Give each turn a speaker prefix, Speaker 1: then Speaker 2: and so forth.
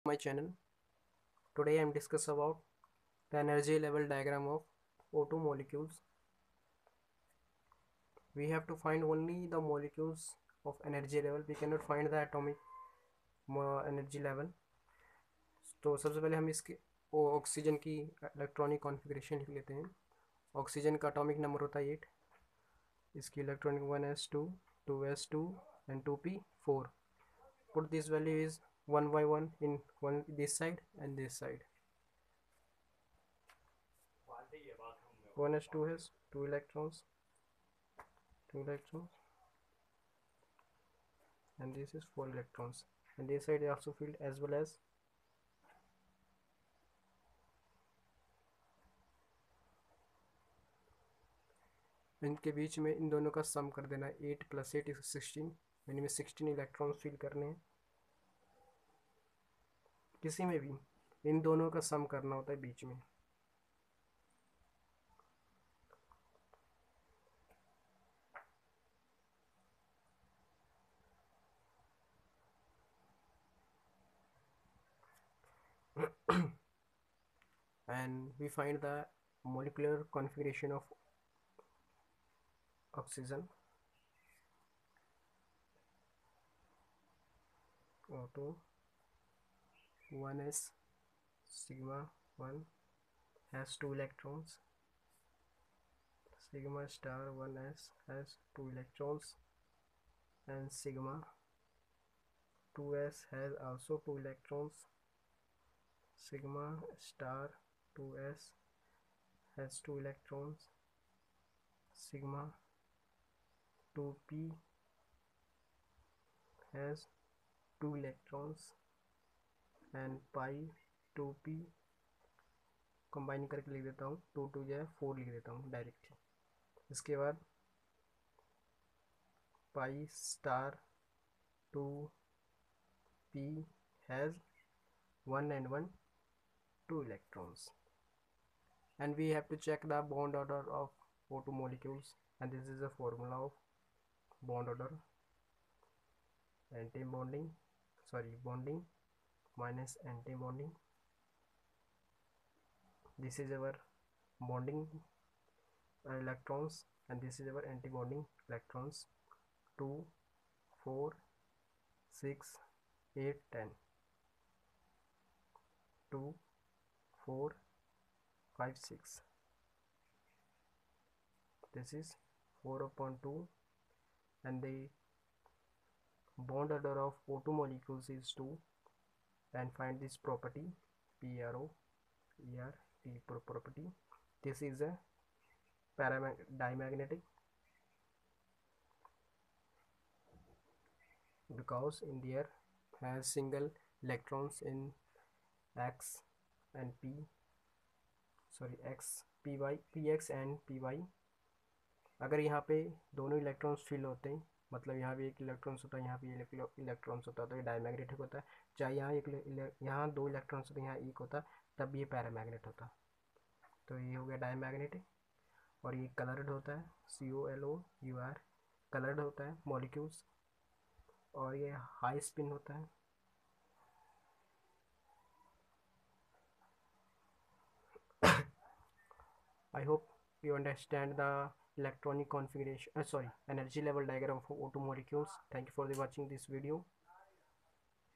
Speaker 1: My channel. Today I am discuss about the energy level diagram of O2 molecules. We have to find only the molecules of energy level. We cannot find the atomic energy level. तो सबसे पहले हम इसके oxygen की electronic configuration लिख लेते हैं. Oxygen का एटॉमिक नंबर होता है 8. इसकी electronic 1s2, 2s2 and 2p4. Put this value is 1 by 1 in this side and this side. 1s2 has 2 electrons, and this is 4 electrons, and this side is also filled as well as इनके बीच में इन दोनों का सम कर देना है. 8 + 8 is 16. इनमें 16 electrons fill करने हैं. किसी में भी इन दोनों का सम करना होता है बीच में. And we find the molecular configuration of oxygen. O2 1s sigma 1 has 2 electrons. Sigma star 1s has 2 electrons, and sigma 2s has also 2 electrons. Sigma star 2s has 2 electrons. Sigma 2p has 2 electrons, and pi 2p combine करके लिख देता हूँ. 2 2 जो है 4 लिख देता हूँ directly. इसके बाद pi star 2p has 1 and 1 2 electrons, and we have to check the bond order of O2 molecules, and this is the formula of bond order. Bonding minus anti-bonding. This is our bonding electrons, and this is our anti-bonding electrons. 2 4 6 8 10. 2 4 5 6. This is 4/2, and the bond order of O2 molecules is 2. And find this property, property. This is a diamagnetic, because in there has single electrons in x and px and py. अगर यहाँ पे दोनों electrons fill होते हैं, मतलब यहाँ भी एक इलेक्ट्रॉन्स होता है, यहाँ भी इलेक्ट्रॉन्स होता है, तो ये डायमैग्नेटिक होता है. चाहे यहाँ 2 इलेक्ट्रॉन्स होते हैं, यहाँ एक होता, तब ये पैरामैग्नेट होता. तो ये हो गया डायमैग्नेटिक. और ये कलर्ड होता है, COLOUR कलर्ड होता है मॉलिक्यूल्स. और ये हाई स्पिन होता है. I hope you understand the electronic configuration, energy level diagram for O2 molecules. Thank you for watching this video.